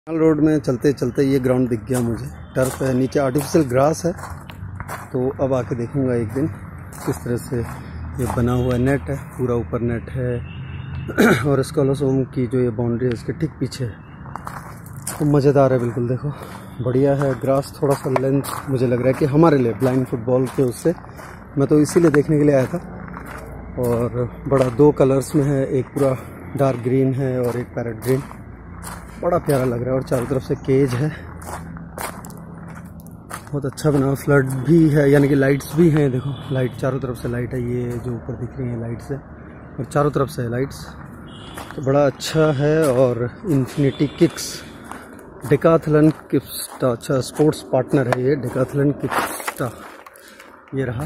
Road में चलते चलते ये ग्राउंड दिख गया मुझे। टर्फ है, नीचे आर्टिफिशियल ग्रास है। तो अब आके देखूंगा एक दिन किस तरह से ये बना हुआ नेट है, पूरा ऊपर नेट है और स्कॉलरसोम की जो ये बाउंड्री है उसके ठीक पीछे है। तो मज़ेदार है बिल्कुल, देखो बढ़िया है। ग्रास थोड़ा सा लेंथ मुझे लग रहा है कि हमारे लिए ब्लाइंड फुटबॉल के उससे मैं तो इसीलिए देखने के लिए आया था। और बड़ा 2 कलर्स में है, एक पूरा डार्क ग्रीन है और एक पैरेट ग्रीन, बड़ा प्यारा लग रहा है। और चारों तरफ से केज है, बहुत अच्छा बना। फ्लड भी है, यानी कि लाइट्स भी हैं। देखो लाइट चारों तरफ से लाइट है, ये जो ऊपर दिख रही है लाइट्स है और चारों तरफ से है लाइट्स, तो बड़ा अच्छा है। और इन्फिनिटी किक्स डेकाथलन किक्स्टा, अच्छा स्पोर्ट्स पार्टनर है ये डेकाथलन किक्स्टा। ये रहा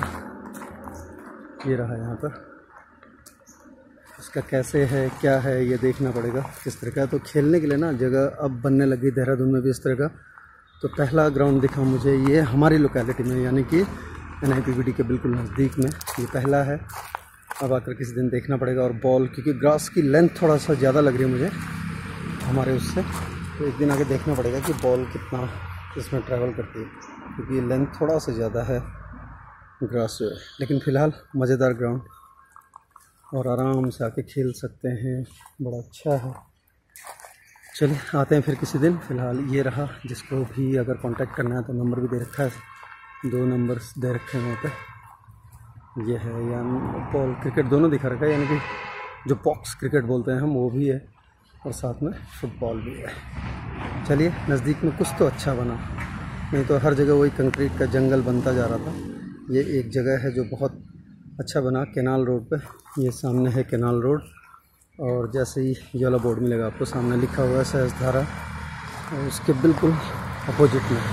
यहाँ पर। इसका कैसे है क्या है ये देखना पड़ेगा किस तरह का। तो खेलने के लिए ना जगह अब बनने लगी देहरादून में भी इस तरह का। तो पहला ग्राउंड दिखा मुझे ये हमारी लोकेलिटी में, यानी कि NIPVD के बिल्कुल नज़दीक में ये पहला है। अब आकर किसी दिन देखना पड़ेगा। और बॉल, क्योंकि ग्रास की लेंथ थोड़ा सा ज़्यादा लग रही है मुझे हमारे उससे, तो एक दिन आके देखना पड़ेगा कि बॉल कितना इसमें ट्रैवल करती है, क्योंकि लेंथ थोड़ा सा ज़्यादा है ग्रास जो है। लेकिन फ़िलहाल मज़ेदार ग्राउंड और आराम से आके खेल सकते हैं, बड़ा अच्छा है। चलिए आते हैं फिर किसी दिन। फ़िलहाल ये रहा, जिसको भी अगर कांटेक्ट करना है तो नंबर भी दे रखा है, 2 नंबर्स दे रखे हैं वहाँ पे। ये है या बॉल क्रिकेट दोनों दिखा रखा है, यानी कि जो बॉक्स क्रिकेट बोलते हैं हम वो भी है और साथ में फुटबॉल भी है। चलिए नज़दीक में कुछ तो अच्छा बना, नहीं तो हर जगह वही कंक्रीट का जंगल बनता जा रहा था। ये एक जगह है जो बहुत अच्छा बना, कैनाल रोड पे। ये सामने है कैनाल रोड और जैसे ही ये वाला बोर्ड मिलेगा आपको, सामने लिखा हुआ है सहस्त्रधारा, और उसके बिल्कुल अपोजिट में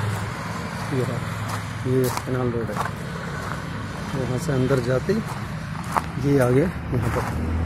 ये कैनाल रोड है। वहाँ से अंदर जाते ही ये आ गया यहाँ पर।